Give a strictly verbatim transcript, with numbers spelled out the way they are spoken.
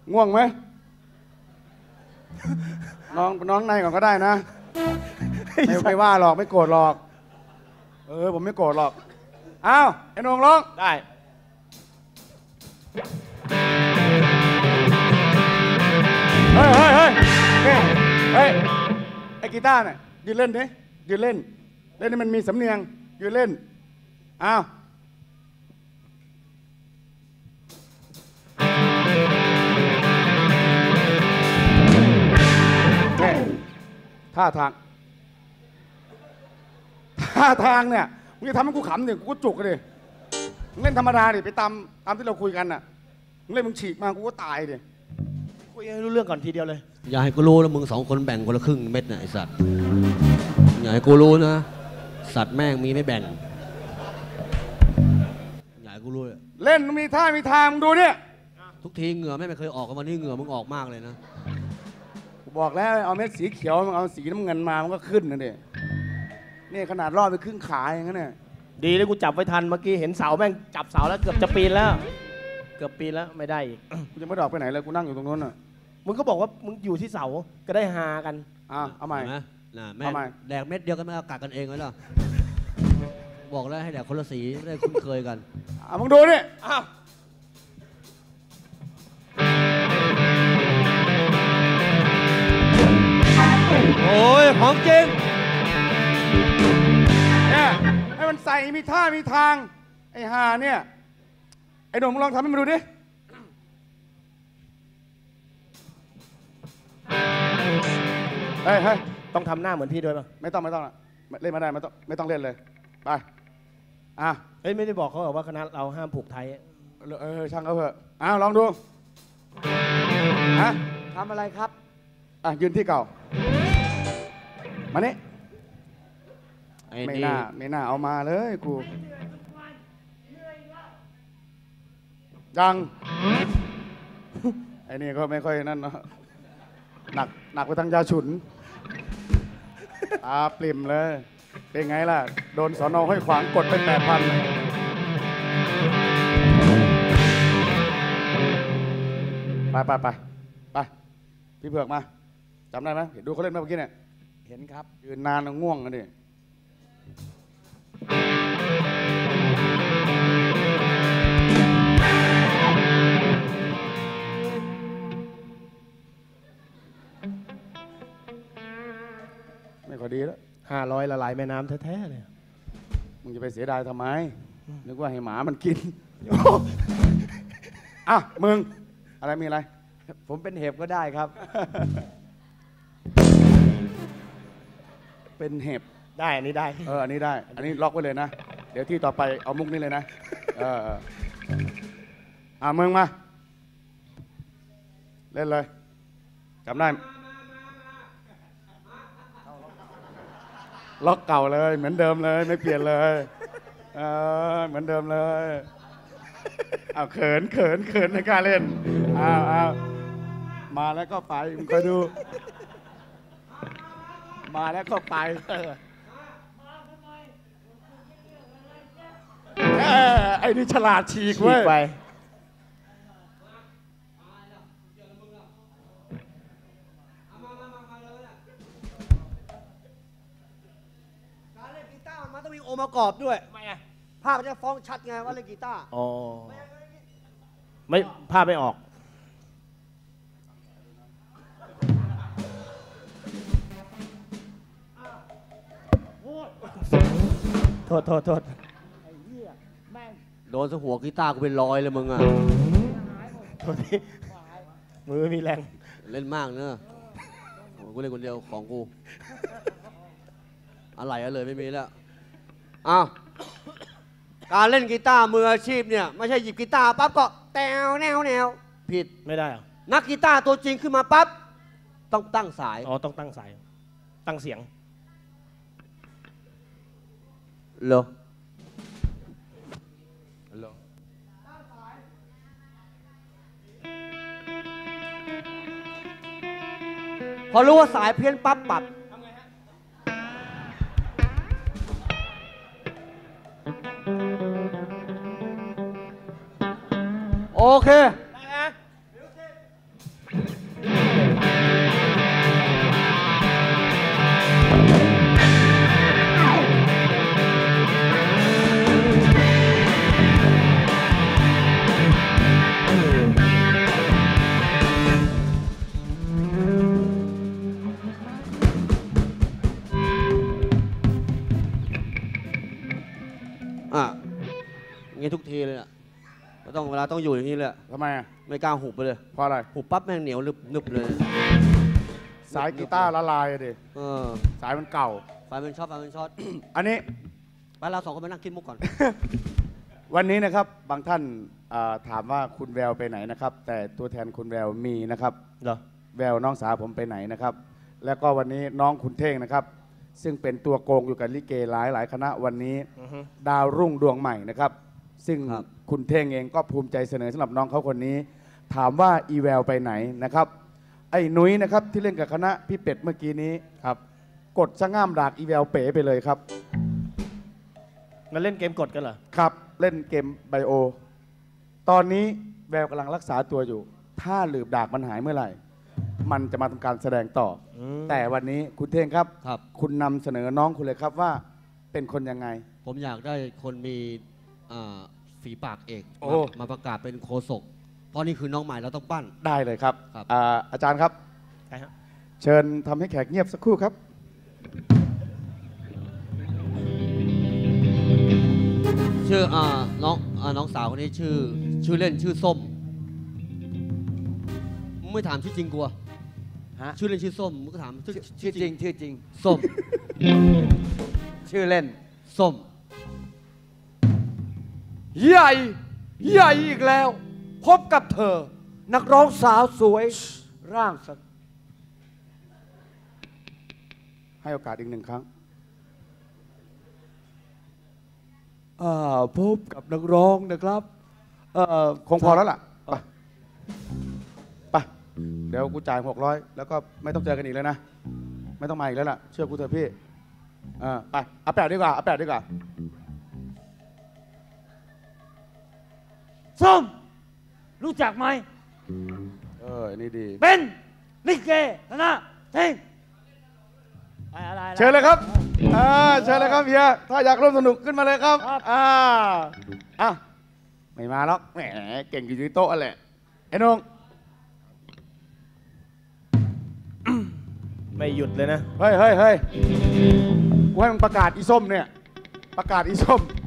ง่วงไหมน้องน้องในก่อนก็ได้นะไม่ไม่ว่าหรอกไม่โกรธหรอกเออผมไม่โกรธหรอกอ้าวไอ้นงร้องได้เฮ้ยเฮ้ยเฮ้ยเฮ้ยไอ้กีตาร์เนี่ยยืนเล่นดิยืนเล่นเล่นนี่มันมีสำเนียงยืนเล่นอ้าวท่าทางท่าทางเนี่ยมึงจะทำให้กูขำเนี่ยกูก็จุกเลยมึงเล่นธรรมดาดิไปตามตามที่เราคุยกันน่ะมึงเล่นมึงฉีกมากูก็ตายดิคุยให้รู้เรื่องก่อนทีเดียวเลยอย่าให้กูรู้นะมึงสองคนแบ่งคนละครึ่งเม็ดนะไอสัตว์อย่าให้กูรู้นะสัตว์แม่งมีไม่แบ่งอย่าให้กูรู้เล่นมีท่ามีทางมึงดูเนี่ยทุกทีเหงื่อแม่ไม่เคยออกกันวันนี้เหงื่อมึงออกมากเลยนะบอกแล้วเอาเม็ดสีเขียวมันเอาสีน้ำเงินมามันก็ขึ้นนะเด็นี่ขนาดรอดไปครึ่งขาอย่างนั้นเนี่ยดีเลยกูจับไว้ทันเมื่อกี้เห็นเสาแม่งจับเสาแล้วเกือบจะปีนแล้วเกือบปีนแล้วไม่ได้อีกกูจะไม่ดอกไปไหนเลยกูนั่งอยู่ตรงนู้นน่ะมึงก็บอกว่ามึงอยู่ที่เสาก็ได้ฮากันอ่าเอาใหม่นะแม่แดกเม็ดเดียวกันไม่เอากัดกันเองเลยหรอบอกแล้วให้แดกคนละสีไม่ได้คุ้นเคยกันอ่ะมึงดูนี่อ้าวโอ้ยของจริงเนี่ยให้มันใส่มีท่ามีทางไอ้ห่าเนี่ยไอ้หนุ่มมึงลองทำให้มันดูดิเฮ้ยเฮ้ยต้องทำหน้าเหมือนพี่ด้วยป่ะไม่ต้องไม่ต้องเล่นมาได้ไม่ต้องไม่ต้องเล่นเลยไปอ่ะเฮ้ยไม่ได้บอกเขาหรอว่าคณะเราห้ามผูกไทยเออช่างเขาเถอะอ้าวลองดูฮะทำอะไรครับอ่ะยืนที่เก่ามานี่ไม่น่าไม่น่าเอามาเลยกูยังไอ้นี่ก็ไม่ค่อยนั่นเนาะหนักหนักไปทางยาฉุนตาปริ่มเลยเป็นไงล่ะโดนสอนอห้อยขวางกดไปแปดพันไปไปไปไปพี่เผือกมาจำได้ไหมเห็นดูเขาเล่นเมื่อกี้เนี่ยเห็นครับยืนนานง่วงกันดิไม่ค่อยดีแล้วห้าร้อยละลายแม่น้ำแท้ๆเลยมึงจะไปเสียดายทำไมนึกว่าให้หมามันกินอ่ะมึงอะไรมีอะไรผมเป็นเห็บก็ได้ครับเป็นเห็บได้อันนี้ได้เอออันนี้ได้อันนี้ล็อกไว้เลยนะเดี๋ยวที่ต่อไปเอามุกนี้เลยนะเอออ่ะมึงมาเล่นเลยจำได้ล็อกเก่าเลยเหมือนเดิมเลยไม่เปลี่ยนเลยเออเหมือนเดิมเลยเอาเขินเขินเขินในการเล่นอ้าวอ้าวมาแล้วก็ไปมึงคอยดูมาแล้วก็ไปไอ้นี่ฉลาดฉีกเว้ยไปการเล่นกีตาร์มันต้องมีองค์ประกอบด้วยไม่ไงภาพมันจะฟ้องชัดไงว่าเล่นกีตาร์อ๋อไม่ภาพไม่ออกโทษโทษโทษโดนสหัวกีตาร์กูเป็นรอยเลยมึงอ่ะโทษทีมือมีแรงเล่นมากเนอะกูเล่นคนเดียวของกูอะไรอะเลยไม่มีแล้วอ้าวการเล่นกีตาร์มืออาชีพเนี่ยไม่ใช่หยิบกีตาร์ปั๊บก็แนวแนวแนวผิดไม่ได้หรอนักกีตาร์ตัวจริงขึ้นมาปั๊บต้องตั้งสายอ๋อต้องตั้งสายตั้งเสียงเหรอเหรอพอรู้ว่าสายเพี้ยนปั๊บปัดโอเคทุกทีเลยอ่ะก็ต้องเวลาต้องอยู่อย่างนี้เลยทำไมอ่ะไม่กล้าหุบไปเลยเพราะอะไรหุบปั๊บแม่งเหนียวนึบนึบเลยสายกีตาร์ละลายอะดิเออสายมันเก่าไฟมันช็อตไฟมันช็อตอันนี้ไปเราสองคนไปนั่งคิดมุกก่อนวันนี้นะครับบางท่านอ่าถามว่าคุณแววไปไหนนะครับ แต่ตัวแทนคุณแววมีนะครับเหรอแววน้องสาวผมไปไหนนะครับ แล้วก็วันนี้น้องคุณเท่งนะครับ ซึ่งเป็นตัวโกงอยู่กับลิเกหลายหลายคณะวันนี้อือฮึดาวรุ่งดวงใหม่นะครับ ซึ่งครับคุณเท่งเองก็ภูมิใจเสนอสำหรับน้องเขาคนนี้ ถามว่าอีแววไปไหนนะครับ ไอ้นุ้ยนะครับที่เล่นกับคณะพี่เป็ดเมื่อกี้นี้ครับ กดชะง่ามดากอีแววเป๋ไปเลยครับมาเล่นเกมกดกันเหรอครับเล่นเกมไบโอ ตอนนี้แววกำลังรักษาตัวอยู่ ถ้าหลืบดากมันหายเมื่อไหร่ มันจะมาทำการแสดงต่ออมแต่วันนี้คุณเท่งครับครับคุณนำเสนอน้องคุณเลยครับว่าเป็นคนยังไงผมอยากได้คนมีอ่าฝีปากเอกโอ้มามาประกาศเป็นโคศก เพราะนี่คือน้องใหม่เราต้องปั้นได้เลยครับครับอ่าอาจารย์ครับใช่ฮะเชิญทำให้แขกเงียบสักครู่ครับชื่ออ่าน้องอ่าน้องสาวคนนี้ชื่อชื่อเล่นชื่อส้มมึงไม่ถามชื่อจริงกูอะฮะชื่อเล่นชื่อส้มมึงก็ถามชื่อชื่อจริงชื่อจริงส้มชื่อเล่นส้มใหญ่ใหญ่อีกแล้ว พบกับเธอ นักร้องสาวสวย ร่างสักให้โอกาสอีกหนึ่งครั้งอ่าพบกับนักร้องนะครับเอ่อคงพอแล้วล่ะ ไป ไป เดี๋ยวกูจ่ายหกร้อยแล้วก็ไม่ต้องเจอกันอีกแล้วนะ ไม่ต้องมาอีกแล้วล่ะ เชื่อกูเถอะพี่อ่าไปเอาแปดดีกว่าเอาแปดดีกว่าส้มรู้จักไหมเอออันนี่ดีเป็นลิเกนะเท่งอะไรอะไรเชิญเลยครับ อ่า เชิญเลยครับเฮีย ถ้าอยากร่วมสนุกขึ้นมาเลยครับ อ่า อ่ะ ไม่มาหรอก แหม เก่งอยู่ที่โต๊ะแหละไอ้นงไม่หยุดเลยนะเฮ้ยเฮ้ยเฮ้ยกูให้มึงประกาศอีส้มเนี่ย ประกาศอีส้ม